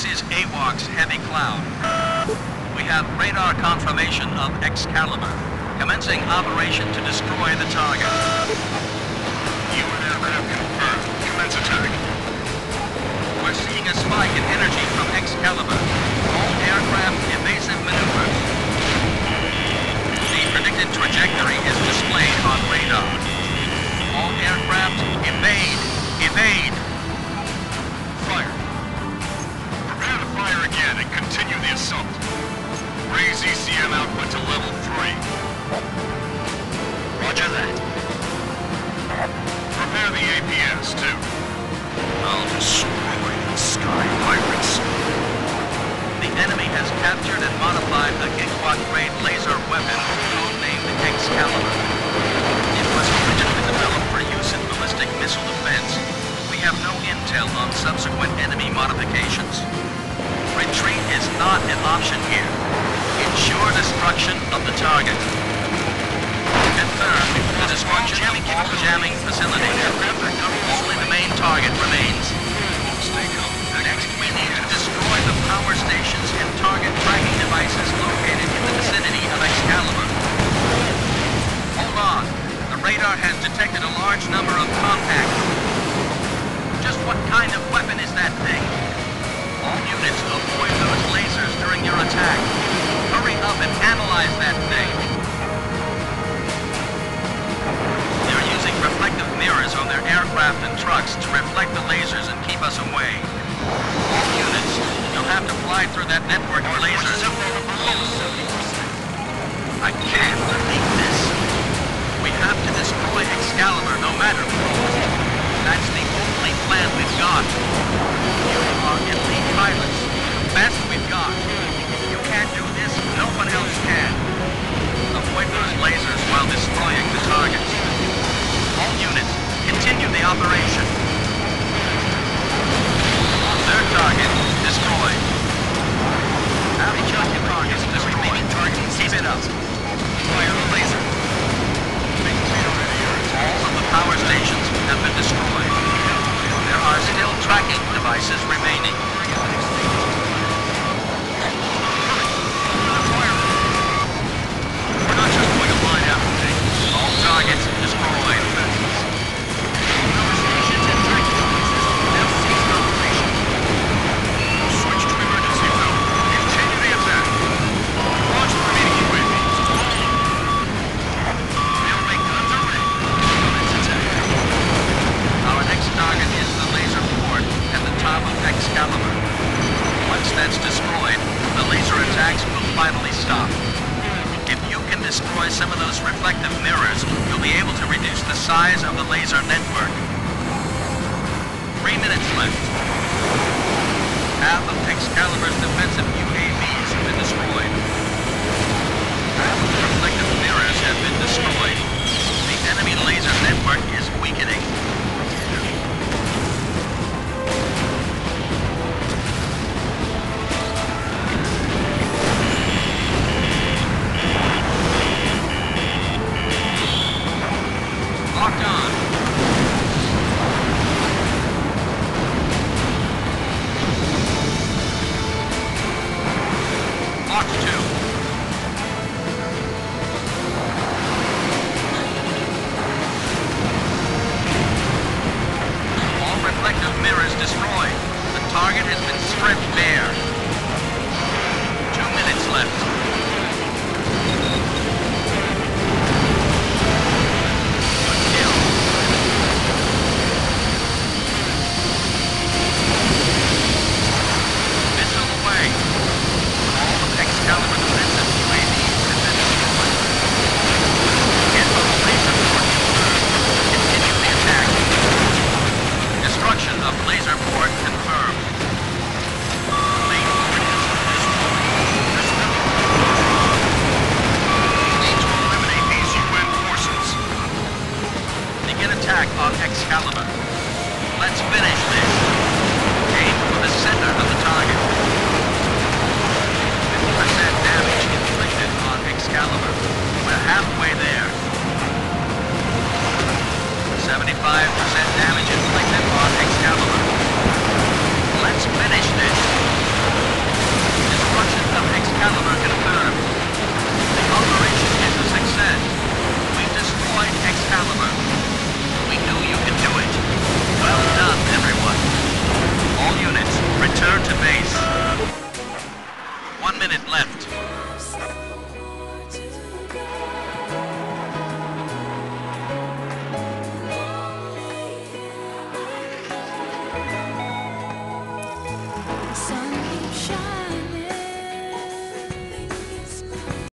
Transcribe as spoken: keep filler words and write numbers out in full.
This is AWACS Heavy Cloud. We have radar confirmation of Excalibur, commencing operation to destroy the target. U N aircraft confirmed. Commence attack. We're seeing a spike in energy from Excalibur. All aircraft evasive maneuvers. The predicted trajectory is displayed on radar. All aircraft evade. Evade. Fire. Prepare to fire again and continue the assault. Raise E C M output to level three. Roger that. Prepare the A P S, too. I'll destroy the Sky Pirates. The enemy has captured and modified a gigawatt-grade laser weapon, codenamed Excalibur. It was originally developed for use in ballistic missile defense. We have no intel on subsequent enemy modifications. Retreat is not an option here. Ensure destruction of the target. Confirm the destruction of all jamming facilities. Only the main target remains. Stay calm. Next, we need to destroy the power stations and target tracking devices located in the vicinity of Excalibur. Hold on. The radar has detected a large number of contacts. Just what kind of weapon is that thing? All units, avoid those lasers during your attack. Hurry up and analyze that thing. They're using reflective mirrors on their aircraft and trucks to reflect the lasers and keep us away. All units, you'll have to fly through that network of lasers. I can't believe this. We have to destroy Excalibur no matter what. That's the only plan we've got. You are elite pilots, the best we've got. If you can't do this, no one else can. Avoid those lasers while destroying the targets. All units, continue the operation. Third target destroyed. Have each of your targets destroyed. Keep it up. Fire the laser. All of the power stations have been destroyed. There are still tracking devices remaining. We're not just going to line up. All targets destroyed. Power stations and tracking devices now cease operation. Switch to emergency mode. Continue the attack. Launch the remaining U A Vs. Railway guns are ready. Commence attack. Our next target is the laser port at the top of Excalibur. Once that's destroyed, the laser attacks will finally stop. If you can destroy some of those reflective mirrors, you'll be able to reduce the size of the laser network. Three minutes left. Half of Excalibur's defensive U A Vs have been destroyed. Half of the reflective mirrors have been destroyed. The enemy laser network is weakening.